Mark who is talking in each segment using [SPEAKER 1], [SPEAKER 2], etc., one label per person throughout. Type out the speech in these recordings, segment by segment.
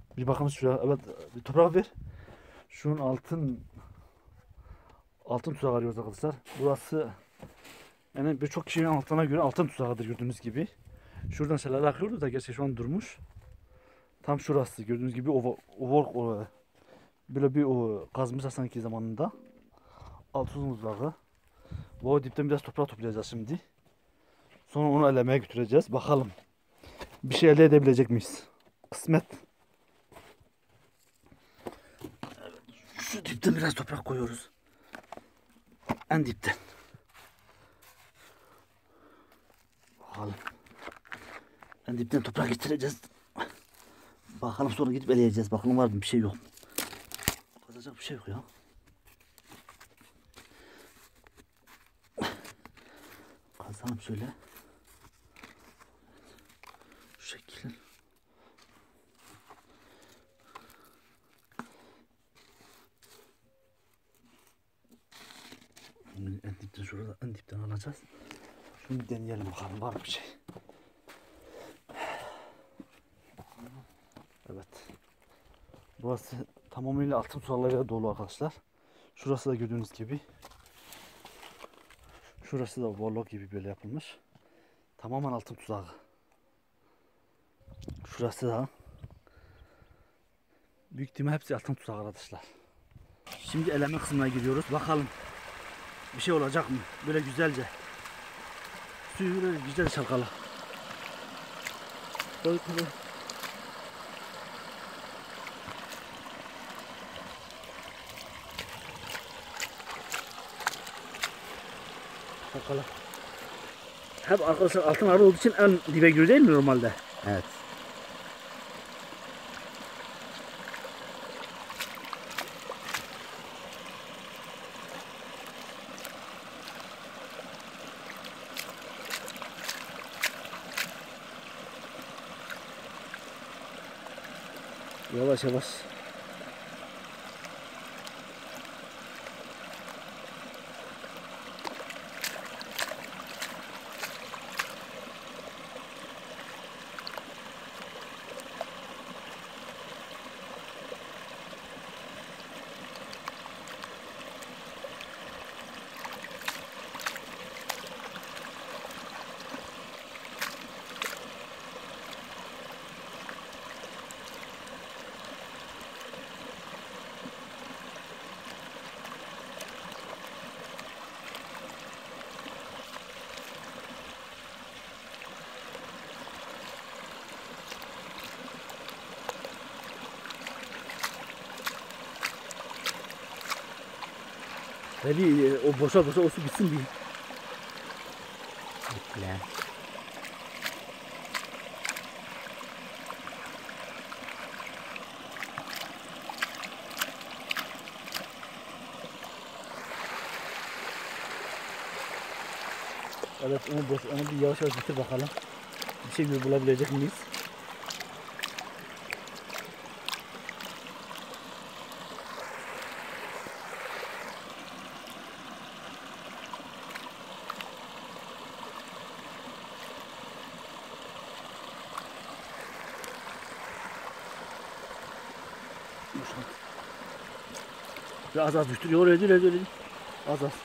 [SPEAKER 1] Bir bakın şuraya. Evet, bir toprak ver. Şunun altın tuzağı arıyoruz arkadaşlar. Burası yani birçok kişinin altına göre altın tuzağıdır gördüğünüz gibi. Şuradan şeyler akıyordu da gerçi şu an durmuş. Tam şurası gördüğünüz gibi böyle bir kazmışlar sanki zamanında. Altın tuzağı. Bu dipten biraz toprak toplayacağız şimdi. Sonra onu elemeye götüreceğiz. Bakalım bir şey elde edebilecek miyiz? Kısmet. Şu dipten biraz toprak koyuyoruz. En dipten. Bakalım. En dipten toprak getireceğiz. Bakalım sonra gidip eleyeceğiz. Bakalım var mı bir şey yok mu? Kazacak bir şey yok ya. Kazalım şöyle. Şu şekilde. En dipten şurada en dipten alacağız. Şunu deneyelim bakalım var mı bir şey. Evet. Burası tamamıyla altın sularıyla dolu arkadaşlar. Şurası da gördüğünüz gibi. Şurası da borlok gibi böyle yapılmış. Tamamen altın tuzağı. Şurası da. Büyük ihtimal hepsi altın tuzağı arkadaşlar. Şimdi eleme kısmına giriyoruz. Bakalım bir şey olacak mı? Böyle güzelce. Suyu böyle güzel çalkala. Koy koy. Çalkala. Hep arkadaşlar altın arı olduğu için en dibe giriyor değil mi normalde?
[SPEAKER 2] Evet.
[SPEAKER 1] Yavaş yavaş. Ve bir o boşa o su bitsin bir.
[SPEAKER 2] Bekle.
[SPEAKER 1] Evet onu bir yavaş yavaş bitir bakalım. Bir şey bulabilecek miyiz? Biraz az düştür. Öyle. Az az.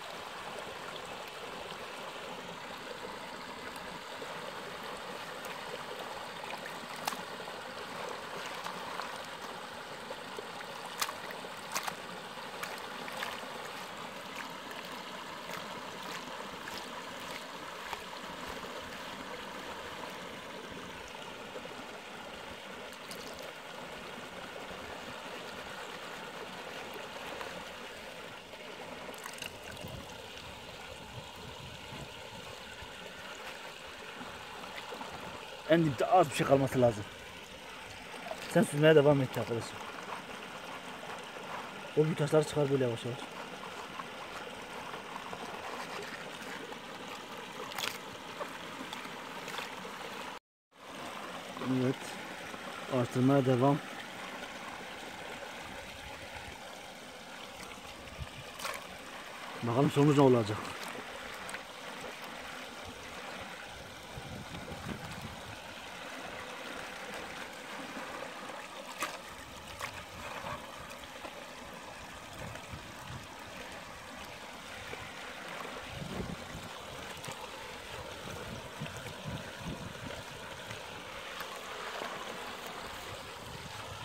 [SPEAKER 1] En dipte az bir şey kalması lazım. Sen süzmeye devam et arkadaşım. O büyük taşları çıkar böyle yavaş yavaş. Evet. Artırmaya devam. Bakalım sonuç ne olacak.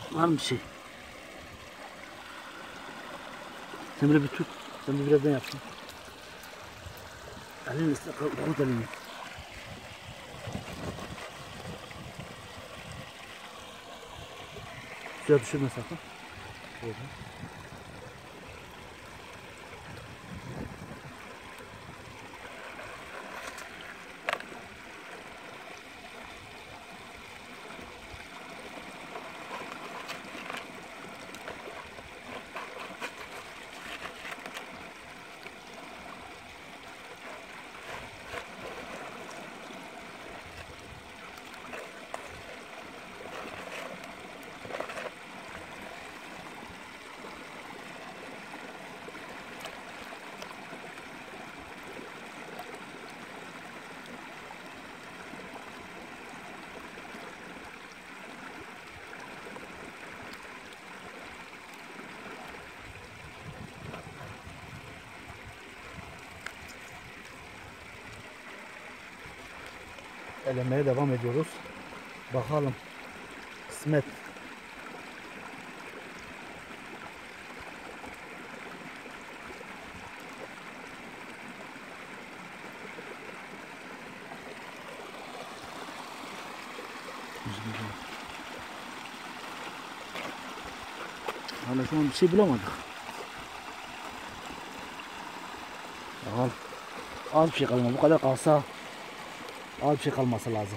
[SPEAKER 1] Var mı bir şey? Sen böyle bir tut. Sen bir birazdan yapsın. Elini ıslak. Kurt elini. Suya düşürme sakın. Böyle. Elemeye devam ediyoruz. Bakalım. Kısmet. Hala şu an bir şey bulamadık. Bakalım. Az bir şey kalma. Bu kadar kalsa az bir şey kalması lazım.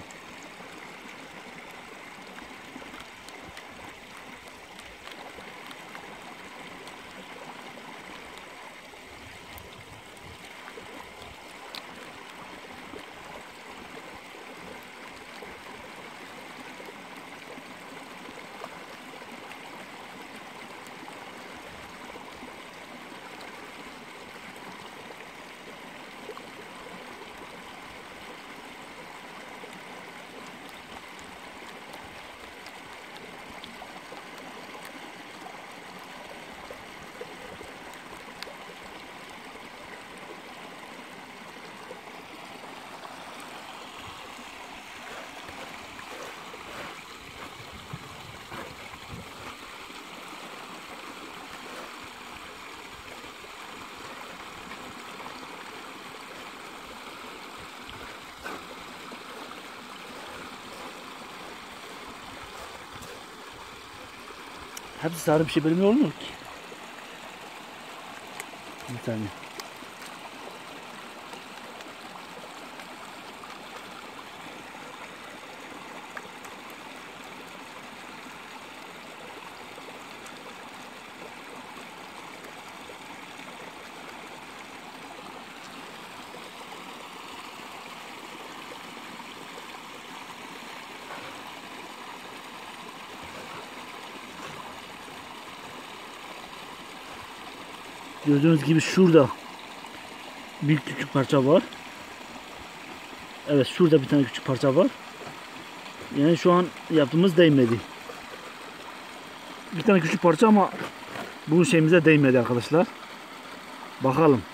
[SPEAKER 1] Hepsi sarı bir şey bölümü olmuyor ki. Bir tane. Gördüğünüz gibi şurada bir küçük parça var. Evet, şurada bir tane küçük parça var. Yani şu an yaptığımız değmedi. Bir tane küçük parça ama bu şeyimize değmedi arkadaşlar. Bakalım.